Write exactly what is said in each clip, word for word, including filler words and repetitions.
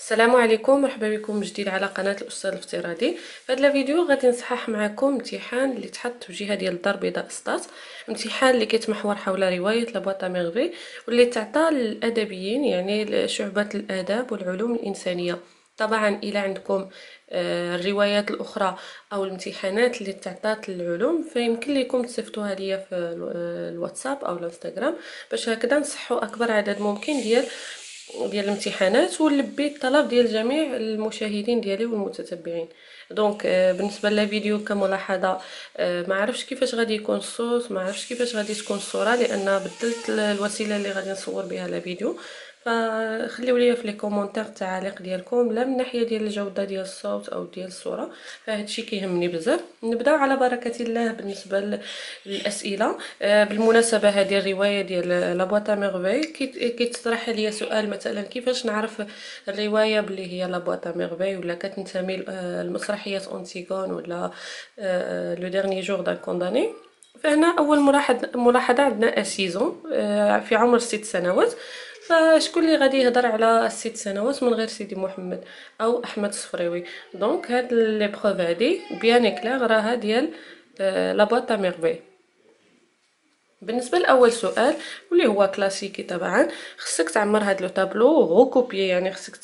السلام عليكم، مرحبا بكم من جديد على قناه الاستاذ الافتراضي. في هذا الفيديو غادي نصحح معكم امتحان اللي تحط في جهه ديال الدار البيضاء ستات، امتحان اللي كيتمحور حول روايه لابواط ميرفي واللي تعطى للادبيين، يعني شعبة الاداب والعلوم الانسانيه. طبعا الى عندكم آه، الروايات الاخرى او الامتحانات اللي تعطات للعلوم فيمكن لكم تصيفطوها ليا في ال- الواتساب او الانستغرام باش هكذا نصحوا اكبر عدد ممكن ديال ديال الامتحانات ونلبي الطلب ديال جميع المشاهدين ديالي والمتتبعين. دونك آه، بالنسبه للفيديو كملاحظه، آه، ما عرفتش كيفاش غادي يكون الصوت، ما عرفتش كيفاش غادي تكون الصوره، لان بدلت الوسيله اللي غادي نصور بها الفيديو. فخليو لي في لي كومونتير التعاليق ديالكم، لا من ناحيه ديال الجوده ديال الصوت او ديال الصوره، فهادشي كيهمني بزاف. نبداو على بركه الله بالنسبه للاسئله. آه، بالمناسبه هذه الروايه ديال لابواط ميرفي كيتطرح ليا سؤال مثلا كيفاش نعرف الروايه بلي هي لابواط ميرفي ولا كتنتمي لمسرحيه انتيغون ولا لو ديرني جور دان كونداني. فهنا اول ملاحظه ملاحظه عندنا اسيزون في عمر ست سنوات. فشكون اللي غادي يهضر على ست سنوات من غير سيدي محمد او احمد الصفريوي؟ دونك هاد لي بروف هادي بيان كلير راها ديال لابواط ميرفي. بالنسبه لاول سؤال واللي هو كلاسيكي، طبعا خصك تعمر هاد لو طابلو غوكوبي، يعني خصك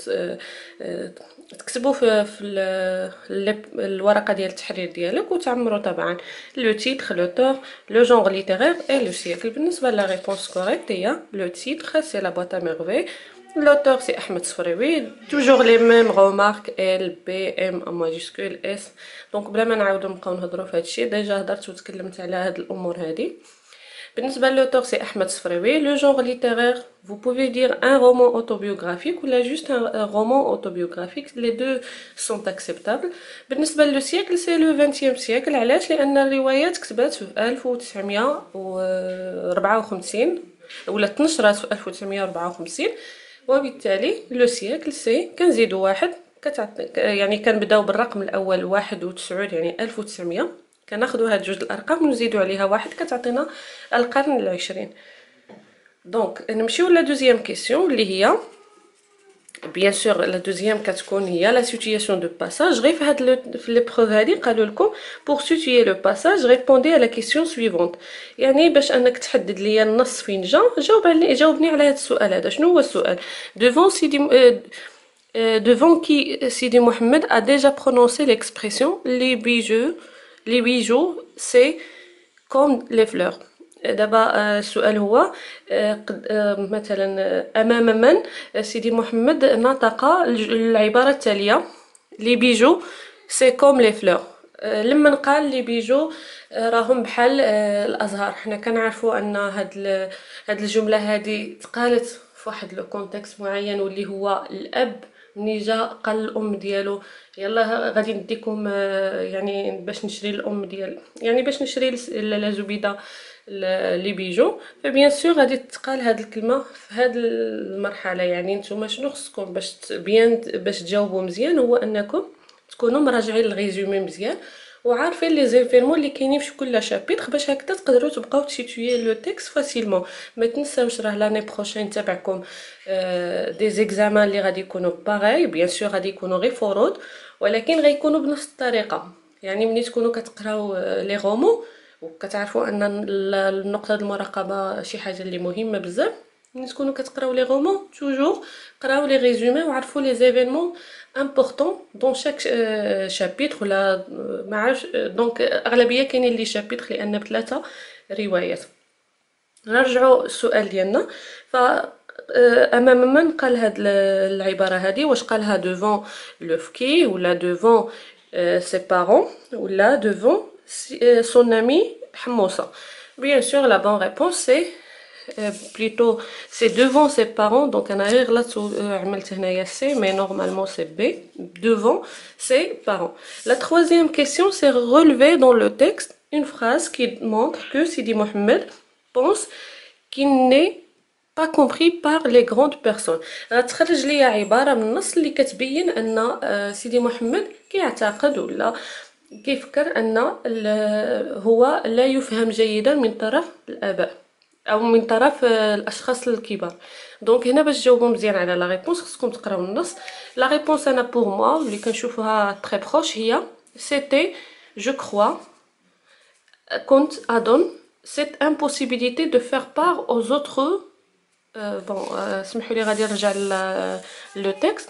تكتبوا في في الورقه ديال التحرير ديالك وتعمروا طبعا لو تيتر، لو تور، لو جونغ ليترير اي لو سيكل. بالنسبه لا ريبونس كوريكت هي لو تيتر سي لا بواط ميرفي، l'auteur c'est Ahmed Sfraoui, toujours les mêmes remarques L, B, M en majuscule S. donc بلا ما نعاودو نبقاو نهضروا في هادشي، ديجا هضرت وتكلمت على هاد الامور هادي. بالنسبه للauteur c'est Ahmed Sfraoui. Le genre littéraire, vous pouvez dire un roman autobiographique ou là juste un, un roman autobiographique, les deux sont acceptables. بالنسبه للسيكل c'est le vingtième siècle. علاش؟ لان الروايات كتبات في ألف وتسعمية وربعة وخمسين ولا تنشرات في ألف وتسعمية وربعة وخمسين، وبالتالي لو سيكل سي كنزيدو واحد كتعطي، يعني كنبداو بالرقم الاول واحد وتسعين يعني ألف وتسعمية، كناخدو هاد جوج الارقام ونزيدو عليها واحد كتعطينا القرن العشرين. دونك نمشيو لا دوزيام كيسيون اللي هي بيان سور لا دوزيام كتكون هي لا سيتوياسيون دو باساج. غير في هاد في لي بروف هادي قالوا لكم بور سيتويي لو باساج ريبوندي على كيسيون سويفونت، يعني باش انك تحدد ليا النص فين جا جاوب علي جاوبني على هاد السؤال هذا. شنو هو السؤال؟ devant سيدي devant qui Sidi Mohamed a déjà prononcé l'expression les bijoux les bijoux c'est comme les fleurs. دابا السؤال هو مثلا امام من سيدي محمد نطق العباره التاليه لي بيجو سي كوم لي فلور. لما قال لي بيجو راهم بحال الازهار، حنا كنعرفوا ان هاد هاد الجمله هادي تقالت في واحد لو كونتكست معين واللي هو الاب ملي جا قال الام ديالو يلا غادي نديكم يعني باش نشري الام ديال يعني باش نشري لا زبيده لي بيجو. فبيان سور غادي تقال هاد الكلمه في هاد المرحله. يعني نتوما شنو خصكم باش بيان باش تجاوبوا مزيان هو انكم تكونوا مراجعين الريزومي مزيان وعارفين لي زيفيرمون اللي كاينين في كل شابيتر باش هكذا تقدروا تبقاو تسيتويي لو تيكست فاسيلمون. ما تنساوش راه لاني بروشين تبعكم آه دي زيكزامان اللي غادي يكونوا باغاي، بيان سور غادي يكونوا غير فروض ولكن غيكونوا بنفس الطريقه. يعني ملي تكونوا كتقراو لي غومون وكتعرفوا ان النقطه المراقبه شي حاجه اللي مهمه بزاف، ملي تكونوا كتقراو لي غومون توجور قراو لي ريزومي وعرفوا لي زيفينمون امبورطون دون شاك شابيتر ولا ما عرفش. دونك اغلبيه كاينين لي شابيتر لان بثلاثه روايات. نرجعوا السؤال ديالنا. ف امام من قال هاد العباره هذه؟ واش قالها devant لو فكي ولا devant سي بارون ولا devant son ami حموصه؟ bien sûr la bonne réponse c'est euh, plutôt c'est devant ses parents. donc انا غير غلطت عملت هنايا سي mais normalement c'est B, devant ses parents. La troisième question c'est relever dans le texte une phrase qui montre que Sidi Mohamed pense qu'il n'est pas compris par les grandes personnes. غتخرج ليا عباره من النص اللي كتبين ان سيدي محمد كيعتقد ولا كيفكر ان هو لا يفهم جيدا من طرف الاباء. او من طرف الاشخاص الكبار. دونك هنا باش تجاوبوا مزيان على لا ريبونس خصكم تقراو النص. لا ريبونس انا بور موا اللي كنشوفوها تري بروش هي سيتي جو كروا كنت اظن cette impossibilité de faire part aux autres euh, bon اسمحوا لي غادي نرجع لو تكست.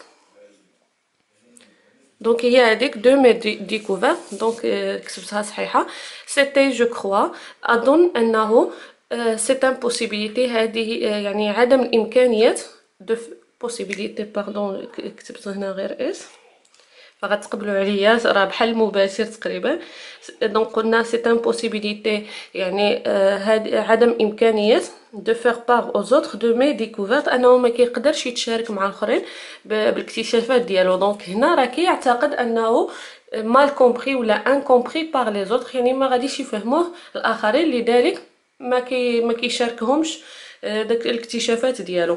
دونك هي هذيك دو مي ديكوفير دونك كتبتها صحيحه. سيتي جو كروا اظن انه سيت امبوسيبيليتي هذه يعني عدم الامكانيات دو بوسيبيليتي باردون كتبت هنا غير اس فغتقبلوا عليا راه بحال المباشر تقريبا. دونك قلنا سيت امبوسيبيليتي يعني هاد عدم امكانيه دو فير بار او زوتر دو مي ديكوفيرت انه ما كيقدرش يتشارك مع الاخرين بالاكتشافات ديالو. دونك هنا راه كيعتقد انه مال كومبري ولا ان كومبري بار لي زوتر يعني ما غاديش يفهموه الاخرين لذلك ما كي ما كيشاركهمش داك الاكتشافات ديالو.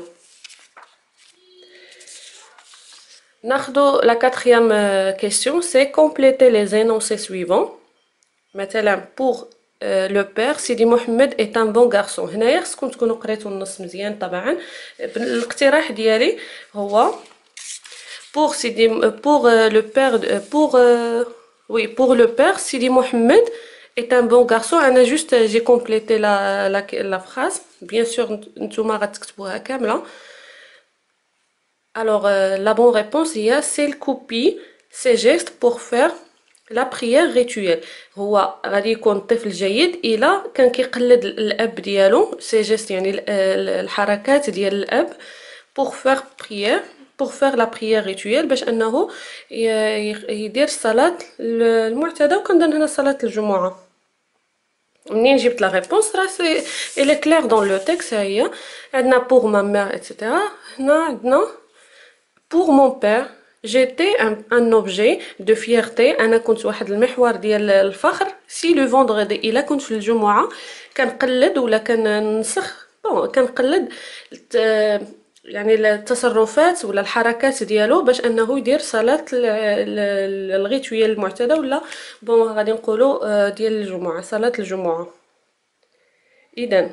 ناخدو لا quatrième question c'est compléter les énoncés suivants. مثلا pour euh, le père سيدي محمد est un bon garçon. هنايا خصكم تكونوا قريتوا النص مزيان طبعا. الاقتراح ديالي هو pour سيدي pour le père pour oui pour le père سيدي محمد est un bon garçon. انا juste j'ai complété la la la phrase bien sûr نتوما غتكتبوها كامله. Alors, euh, la bonne réponse, il y a c'est copie ces gestes pour faire la prière rituelle. هو غادي يكون طفل جيد إلا كان كيقلد الأب ديالو ces gestes يعني الحركات ديال الأب pour faire prière pour faire la prière rituelle باش أنه يدير الصلاة المعتادة وكنظن هنا صلاة الجمعة. منين جبت لا ريبونس راه سي إلي كلير دون لو تيكست. ها هي عندنا pour ma mère إتسيتيرا. هنا عندنا pour mon père j'étais un, un objet de fierté. انا كنت واحد المحور ديال الفخر. سي لو فوندغدي الا كنت في الجمعه كنقلد ولا كنسخ بون كنقلد يعني التصرفات ولا الحركات ديالو باش انه يدير صلاه الغيتويال المعتاده ولا بون غادي نقولوا ديال الجمعه صلاه الجمعه. اذا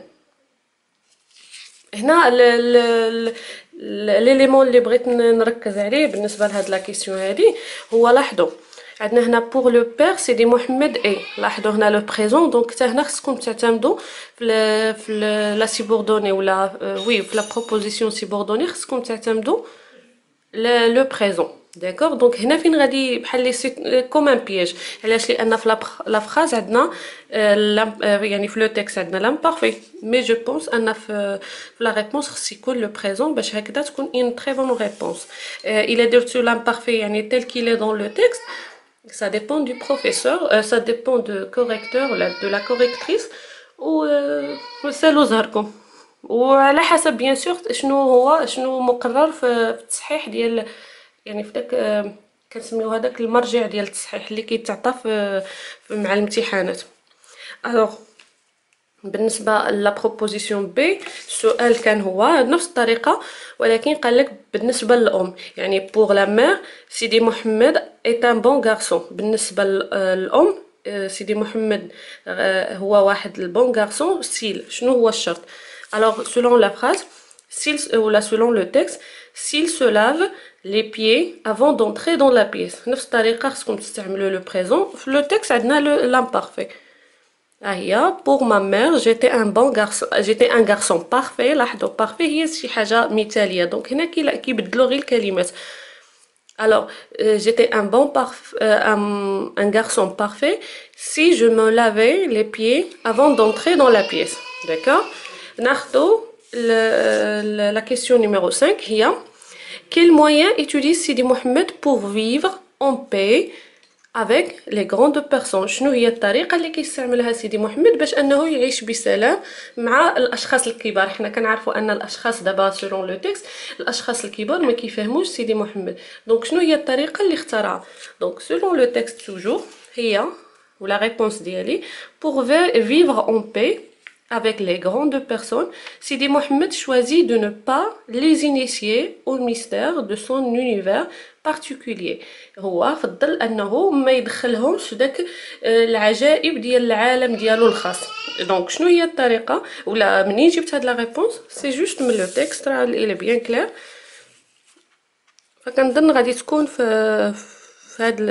هنا ليليمون اللي بغيت نركز عليه بالنسبه لهاد لا كيسيون هادي هو لاحظوا عندنا هنا بور لو بير سيدي محمد اي. لاحظوا هنا لو بريزون دونك حتى هنا خصكم تعتمدوا في في لا سيبوردوني ولا وي في لا بروبوزيسيون سيبوردوني خصكم تعتمدوا لو بريزون. داكوغ دونك هنا فين غادي بحال لي سي كوم ان بياج. علاش؟ لان في لا فراز عندنا يعني في لو تيكست عندنا لامبارفي مي جو بونس ان في في لا ريبونس خص يكون لو بريزون باش هكذا تكون اون تري بون ريبونس. الا درتو لامبارفي يعني تيل كيل دون لو تيكست ça dépend du professeur euh, ça dépend de correcteur ou de la correctrice و سالو زهركم وعلى حسب بيان سور شنو هو شنو مقرر في التصحيح ديال يعني في داك كنسميو هذاك المرجع ديال التصحيح اللي كيتعطى في مع الامتحانات. الوغ بالنسبه لا بروبوزيسيون بي السؤال كان هو نفس الطريقه ولكن قال لك بالنسبه للام يعني بوغ لا مير سيدي محمد ايت ان بون غارسون. بالنسبه للام سيدي محمد هو واحد البون غارسون. سيل شنو هو الشرط؟ الوغ سولون لا فراز s'il ولا selon le texte s'il se lave les pieds avant d'entrer dans la pièce. نفس الطريقه خصكم تستعملوا لو بريزون. في لو تيكست عندنا لامبارفي. ها هي pour ma mère j'étais un bon garçon j'étais un garçon parfait. لاحظوا بارفي هي شي حاجه مثاليه دونك هنا كيبدلوا غير الكلمات. alors euh, j'étais un bon parf euh, un, un garçon parfait si je me lavais les pieds avant d'entrer dans la pièce. d'accord ناخذوا la question numéro cinq هي quel moyen utilise Sidi Mohamed pour vivre en paix avec les grandes personnes. شنو هي الطريقه اللي كيستعملها سيدي محمد باش انه يعيش بسلام مع الاشخاص الكبار؟ حنا كنعرفوا ان الاشخاص دابا سولون لو تيكست الاشخاص الكبار ما كيفهموش سيدي محمد. دونك شنو هي الطريقه اللي اختارها؟ دونك سولون لو تيكست توجور هي ولا ريبونس ديالي pour vivre en paix avec les grandes personnes, Sidi Mohamed choisit de ne pas les initier au mystère de son univers particulier. هو فضل انه ما يدخلهمش في داك العجائب ديال العالم ديالو الخاص. دونك شنو هي الطريقه ولا منين جبت هاد لا ريبونس؟ سي جوست من لو تيكست راه الى بيان كلير. فكنظن غادي تكون في في هاد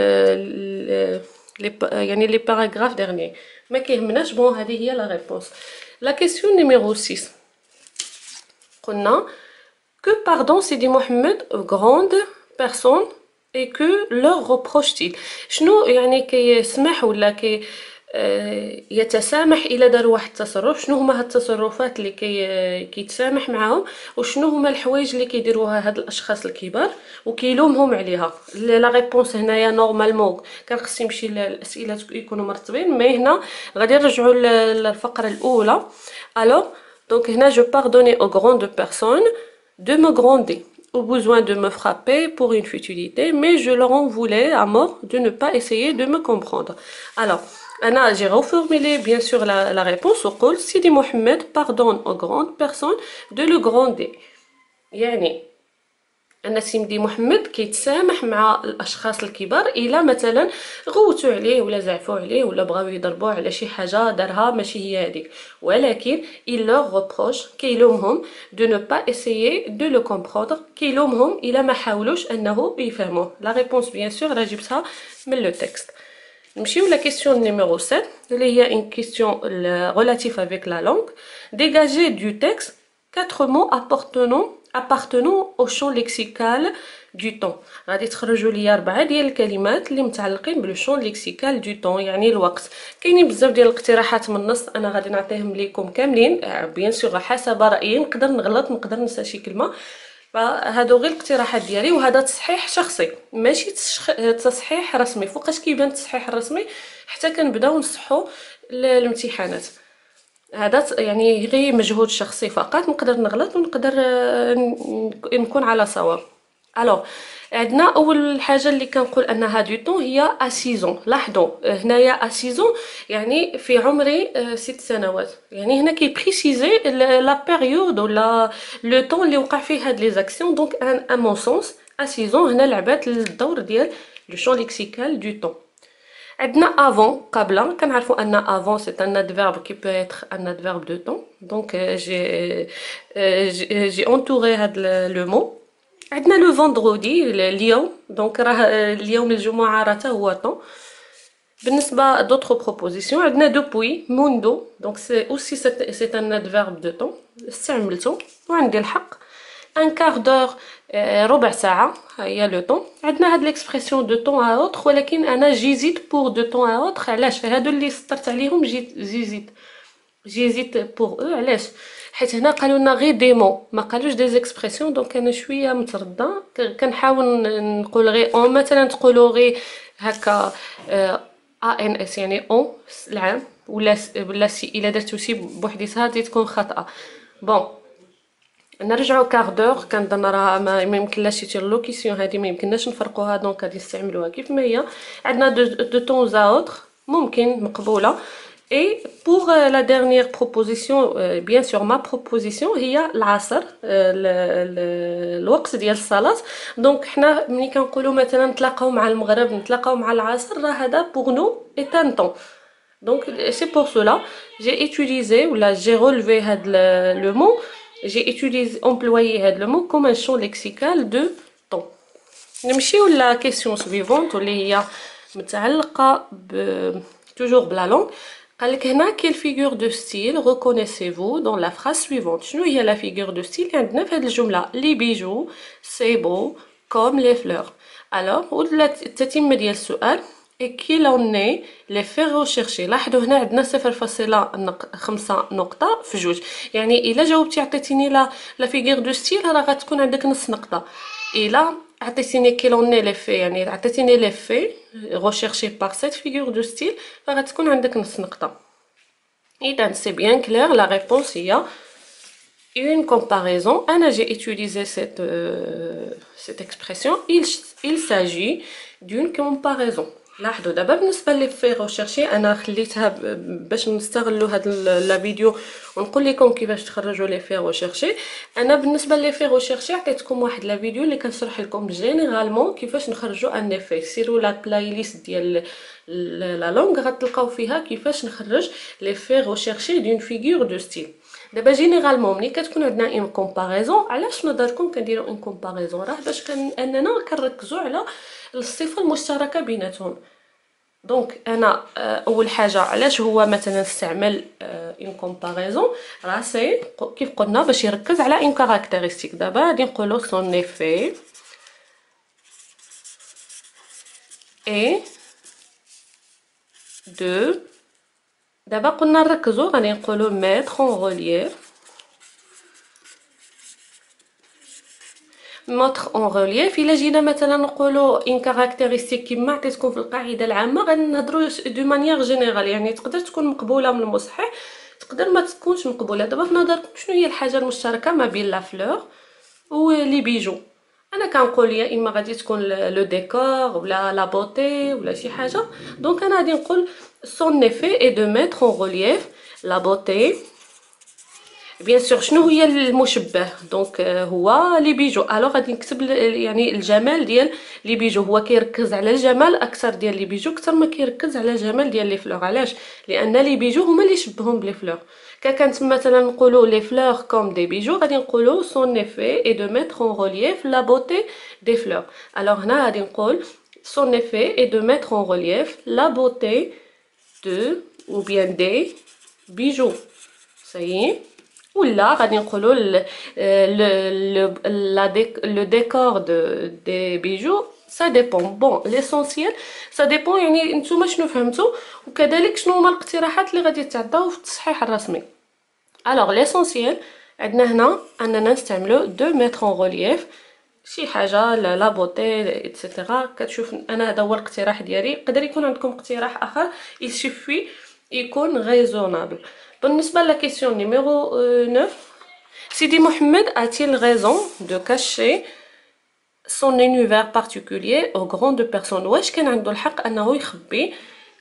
لي يعني لي باراغراف ديرني ما كيهمناش. بون هذه هي لا ريبونس. لا كيسيون نيميرو ستة قلنا que pardon Sidi Mohamed grande personne et que leur reproche-t-il. شنو يعني كيسمح ولا كي يتسامح الى دار واحد التصرف؟ شنو هما هاد التصرفات اللي كي كيتسامح معاهم وشنو هما الحوايج اللي كيديروها هاد الاشخاص الكبار وكيلومهم عليها؟ لا ريبونس هنايا نورمالمون كان خص يمشي الاسئله يكونوا مرتبين، مي هنا غادي نرجعوا للفقره الاولى. الوغ دونك هنا جو باردوني aux grandes personnes de me gronder, au besoin de me frapper pour une futilité, mais je leur en voulais à mort de ne pas essayer de me comprendre. Alors, Anna, j'ai reformulé bien sûr la, la réponse au col. Sidi Mohamed pardonne aux grandes personnes de le gronder. يعني أن سيدي محمد كيتسامح مع الأشخاص الكبار إلا مثلا غوتوا عليه ولا زعفوا عليه ولا بغاو يضربوه على شي حاجة دارها ماشي هي هذيك، ولكن il leur reproche كيلومهم de ne pas essayer de le comprendre، كيلومهم إلا ما حاولوش أنه يفهموه. لا ريبونس بيان سور راه جبتها من لو تكست. نمشيو لا كيسيون نيميرو سبعة اللي هي une question relative avec la langue. Dégagez du texte quatre mots appartenant appartenant au champ lexical du temps. غادي تخرجوا لي اربعه ديال الكلمات اللي متعلقين بالشون ليكسيكال دو طون يعني الوقت. كاينين بزاف ديال الاقتراحات من النص، انا غادي نعطيهم لكم كاملين بيان سور حسب رايي، نقدر نغلط نقدر ننسى شي كلمه، فهادو غير الاقتراحات ديالي وهذا تصحيح شخصي ماشي تصحيح رسمي. فوقاش كيبان التصحيح الرسمي حتى كنبداو نصحوا الامتحانات، هذا يعني غير مجهود شخصي فقط، نقدر نغلط ونقدر نكون على صواب. الوغ عندنا اول حاجه اللي كنقول انها دو طون هي اسيزون. لاحظوا هنايا اسيزون يعني في عمري ست سنوات، يعني هنا كيبريسيزي لا بيريود ولا لو طون اللي وقع فيه هاد لي زاكسيون. دونك ان ا مون سونس اسيزون هنا لعبات الدور ديال لو شون ليكسيكال دو طون. عندنا افون قبل، كنعرفوا ان افون سي ان ادفيرب كي بو ايتر ان ادفيرب دو طون. دونك جي جي انتوري هاد لو مو. عندنا لو فوندردي اليوم، دونك راه اليوم الجمعه راه حتى هو طون. بالنسبه دوطخ بروبوزيسيون عندنا دوبوي موندو، دونك سي اوسي سي ان ادفيرب دو طون استعملته وعندي الحق. ان كار دور ربع ساعه هي لو طون. عندنا هاد ليكسبرسيون دو طون ا اوتر، ولكن انا جيزيت بور دو طون ا اوتر. علاش هادو اللي سطرت عليهم جيزيت جيزيت بور او؟ علاش؟ حيت هنا قالوا لنا غير دي مو ما قالوش دي زيكسبرسيون، دونك انا شويه متردده كنحاول نقول غير اون. مثلا تقولوا غير هكا ا ان اس يعني اون العام، ولا ولا سي الا درتو سي بوحديتها غادي تكون خاطئه. بون نرجعوا كار دور، كنظن راه ما يمكنلاش يتير لوكيسيون هذه ما يمكنناش نفرقوها، دونك غادي نستعملوها كيف ما هي. عندنا دو طون زا اوتر ممكن مقبوله. Et pour euh, la dernière proposition, euh, bien sûr ma proposition هي العصر الوقت ديال الصلاة. دونك حنا ملي كنقولوا مثلا نتلاقاو مع المغرب نتلاقاو مع العصر راه هذا pour nous est un temps. Donc c'est pour cela j'ai utilisé ou là j'ai relevé هاد le mot, j'ai utilisé employé هاد le mot comme un champ lexical de temps. نمشيو لا question suivante واللي هي متعلقة ب toujours بلا لونغ. قالك هنا quelle figure de style reconnaissez-vous dans la phrase suivante. شنو هي لا figure de style اللي عندنا في هذه الجمله؟ les bijoux c'est beau comme les fleurs. alors ولا التتمه ديال السؤال et qu'il en est les faire rechercher. لاحظوا هنا عندنا صفر فاصلة خمسة نقطه في جوج، يعني الا جاوبتي عطيتيني لا لا figure de style راه غتكون عندك نص نقطه. الا عطيتيني كيلوني لي في يعني عطيتيني لي في recherché par cette figure de style فغتكون عندك نص نقطه. اذا سي بيان كلير لا ريبونس هي une comparaison. انا j'ai utilisé cette euh, cette expression. il il s'agit d'une comparaison. لاحظوا دابا بالنسبه لي في ريشيرشي انا خليتها باش نستغلوا هاد لا فيديو ونقول لكم كيفاش تخرجوا لي في ريشيرشي. انا بالنسبه لي في ريشيرشي عطيتكم واحد لا فيديو اللي كنشرح لكم جينيرالمون كيفاش نخرجوا ان افي. سيروا لا بلاي ليست ديال لا لونغ غتلقاو فيها كيفاش نخرج لي في ريشيرشي دون فيغور دو ستيل. دابا جينيرالمون ملي كتكون عندنا اون كومباريزون، علاش نظركم كنديروا اون كومباريزون؟ راه باش كان اننا كنركزوا على الصفه المشتركه بيناتهم. دونك انا اول حاجه علاش هو مثلا استعمل اون كومباريزون، راه سي كيف قلنا باش يركز على اون كاركتيرستيك. دابا غادي نقولوا سون ايفي اي دو. دابا قلنا نركزوا غادي نقولوا mettre en relief mettre en relief. الا جينا مثلا نقولوا ان كاركتيرستيك كما عطيتكم في القاعده العامه غنهضروا دو مانيير جينيرال، يعني تقدر تكون مقبوله من المصحح تقدر ما تكونش مقبوله. دابا في نظركم شنو هي الحاجه المشتركه ما بين لا فلور و لي بيجو؟ انا كنقول يا اما غادي تكون لو ديكور ولا لا بوتي ولا شي حاجه. دونك انا غادي نقول son effet est de mettre en relief la beauté. بيان سور شنو هي المشبه؟ دونك هو لي بيجو. الوغ غادي نكتب يعني الجمال ديال لي بيجو. هو كيركز على الجمال اكثر ديال لي بيجو اكثر ما كيركز على الجمال ديال لي فلور. علاش؟ لان لي بيجو هما اللي يشبههم بلي فلور. كا كانت مثلا نقولوا لي فلور كوم دي بيجو غادي نقولوا son effet est de mettre en relief la beauté des fleurs. الوغ هنا غادي نقول son effet est de mettre en relief la beauté de ou bien des bijoux. صايي. ولا غادي نقولوا لو ديكور دو دي بيجو سا ديبون. بون ليسونسيال سا ديبون، يعني نتوما شنو فهمتوا وكذلك شنو هما الاقتراحات اللي غادي تعطاو في التصحيح الرسمي. الوغ ليسونسيال عندنا هنا اننا نستعملو دو ميتر اون ريليف شي حاجه لا بوتي ايتترا. كتشوف انا هذا هو الاقتراح ديالي، يقدر يكون عندكم اقتراح اخر يسوفي يكون ريزونابل. بالنسبه لا كيسيون نيميرو تسعة، سيدي محمد a-t-il raison de cacher son univers particulier aux grandes personnes؟ واش كان عنده الحق انه يخبي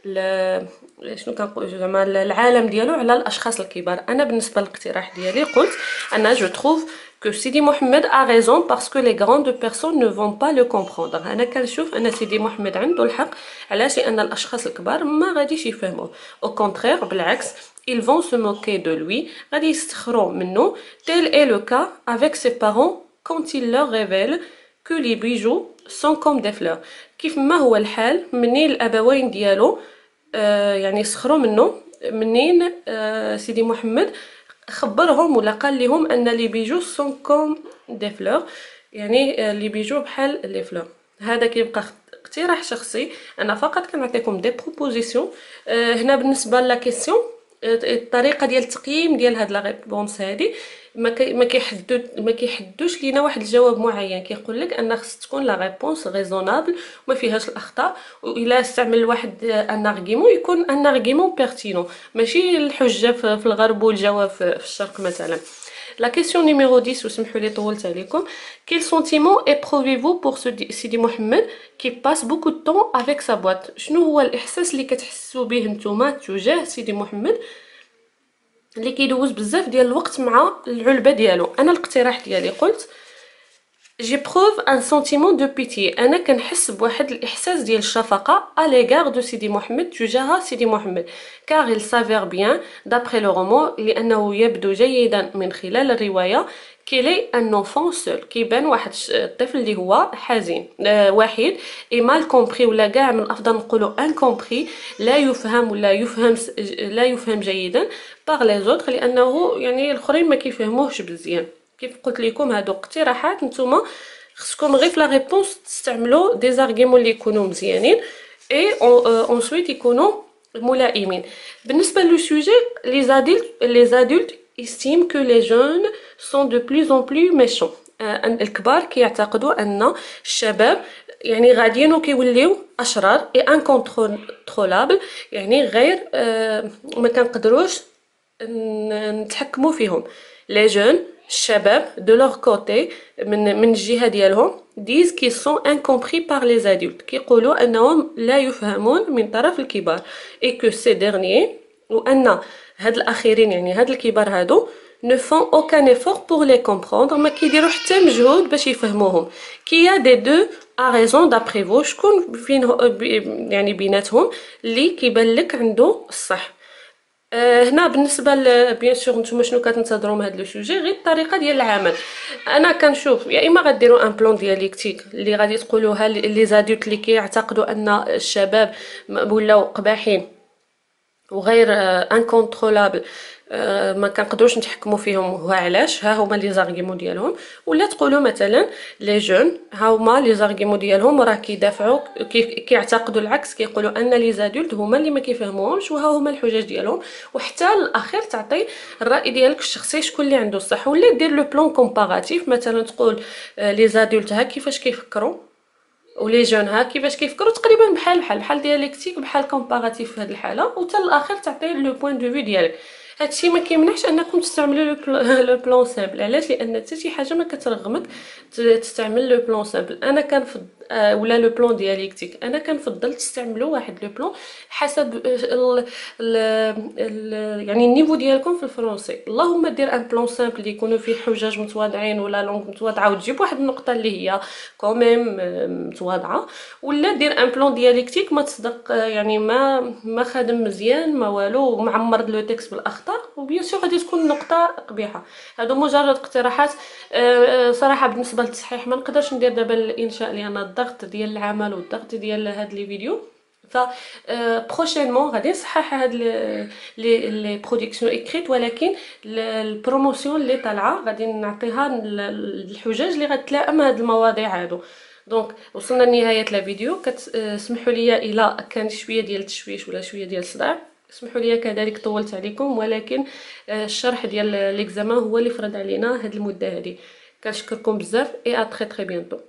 شنو كنقول زعما العالم ديالو على الاشخاص الكبار؟ انا بالنسبه للاقتراح ديالي قلت انا جو تروف que سيدي محمد a raison parce que les grandes personnes ne vont pas le comprendre. انا كنشوف ان سيدي محمد عنده الحق. علاش؟ لان الاشخاص الكبار ما غاديش يفهموه. au contraire بالعكس ils vont se moquer de lui، غادي يستخروا منه. tel est le cas avec ses parents quand il leur révèle que les bijoux sont comme des fleurs. كيف ما هو الحال منين الابوين ديالو آه يعني يسخروا منه منين آه سيدي محمد خبرهم ولا قال لهم ان لي بيجو سون كوم دي فلور، يعني لي بيجو بحال لي فلور. هذا كيبقى اقتراح شخصي، انا فقط كنعطيكم دي بروبوزيسيون. أه هنا بالنسبه لا كيسيون الطريقه ديال التقييم ديال هاد لا ريبونس هادي ما ما كيحدد ما كيحدوش لينا واحد الجواب معين. كيقول لك ان خص تكون لا ريبونس ريزونابل وما فيهاش الاخطاء، والا استعمل واحد ان ارغيمون يكون ان ارغيمون بيرتينون، ماشي الحجه في الغرب والجواب في الشرق مثلا. La question numéro dix, وسمحوا لي طولت عليكم. Quel sentiment éprouvez-vous pour ce سيدي محمد qui passe beaucoup de temps avec sa boîte؟ شنو هو الاحساس اللي كتحسوا به نتوما تجاه سيدي محمد اللي كيدوز بزاف ديال الوقت مع العلبه ديالو؟ انا الاقتراح ديالي قلت j'éprouve un sentiment de pitié. انا كنحس بواحد الاحساس ديال الشفقه à l'égard de سيدي محمد تجاه سيدي محمد car il s'avère bien d'après le roman لانه يبدو جيدا من خلال الروايه qu'il est un enfant seul. كيبان واحد الطفل اللي هو حزين آه وحيد et mal compris ولا كاع من الافضل نقولوا incompris لا يفهم ولا يفهم لا يفهم جيدا par les autres لانه يعني الاخرين ما كيفهموهش مزيان. كيف قلت لكم هادو اقتراحات نتوما خصكم غير في لا ريبونس تستعملوا دي زارغيمون اللي يكونوا مزيانين اي اونسويت يكونوا ملائمين. بالنسبه لو سوجي لي ادولت لي ادولت estiment que les jeunes sont de plus en plus méchants. الكبار كيعتقدوا ان الشباب يعني غاديين وكيوليو اشرار اي ان كونترولابل، يعني غير ما كنقدروش نتحكموا فيهم. لي جون الشباب دو لور كوتي من من الجهه ديالهم ديز كي سون انكومبري بار لي زادولت، كيقولوا انهم لا يفهمون من طرف الكبار، اي كو سي ديرنيي، وان هاد الاخرين يعني هاد الكبار هادو ne font aucun effort pour les comprendre، ما كيديروا حتى مجهود باش يفهموهم. كي دي دو ا ريزون دابري فو، شكون فين يعني بيناتهم اللي كيبان لك عنده الصح؟ أه هنا بالنسبه بيان سور نتوما شنو كتنتظروا من هذا لو سوجي؟ غير الطريقه ديال العمل. انا كنشوف يا اما غديروا ان بلان دياليكتيك اللي غادي تقولوها لي زادولت اللي كيعتقدوا ان الشباب ولاو قباحين وغير انكونترولابل، ما كنقدروش نتحكموا فيهم، هو علاش ها هما لي زارغيمون ديالهم. ولا تقولوا مثلا لي جون ها هما لي زارغيمون ديالهم راه كيدافعوا كيعتقدوا العكس، كيقولوا ان لي زادولت هما اللي ما كيفهموهمش وها هما الحجج ديالهم. وحتى الاخير تعطي الراي ديالك الشخصي شكون اللي عنده الصح، ولا دير لو بلان كومباراتيف، مثلا تقول لي زادولت ها كيفاش كيفكروا ولي جون ها كيفاش كيفكروا، تقريبا بحال بحال بحال دياليكتيك بحال كومباراتيف في هذه الحاله، وتا الاخر تعطي لو بوين دو في ديالك. هادشي ما كيمنعش انكم تستعملوا لو بلان سامبل، علاش؟ لان حتى شي حاجه ما كترغمك تستعمل لو بلان سامبل. انا كنفضل ولا لو بلان دياليكتيك، انا كنفضل تستعملوا واحد لو بلان حسب ال ال ال يعني النيفو ديالكم في الفرنسي. اللهم دير ان بلان سامبل اللي يكونوا فيه حجاج متواضعين ولا لونغ متواضعه، وتجيب واحد النقطه اللي هي كوميم متواضعه، ولا دير ان بلان دياليكتيك ما تصدق يعني ما ما خادم مزيان ما والو، معمر لو تكست بالاخطاء، وبيان سور غادي تكون نقطه قبيحه. هادو مجرد اقتراحات. أه صراحه بالنسبه للتصحيح ما نقدرش ندير دابا الانشاء لان الضغط ديال العمل والضغط ديال هاد لي فيديو. ف بروشينمون غادي نصحح هاد لي لي برودكسيون اكريت، ولكن البروموسيون اللي طالعه غادي نعطيها الحجاج اللي غتلائم هاد المواضيع هادو. دونك وصلنا لنهايه الفيديو. كتسمحوا لي الى كان شويه ديال التشويش ولا شويه ديال الصداع، اسمحوا لي كذلك طولت عليكم، ولكن الشرح ديال ليكزامان هو اللي فرض علينا هاد المده هذه. كنشكركم بزاف، اي ا تري تري بيانتو.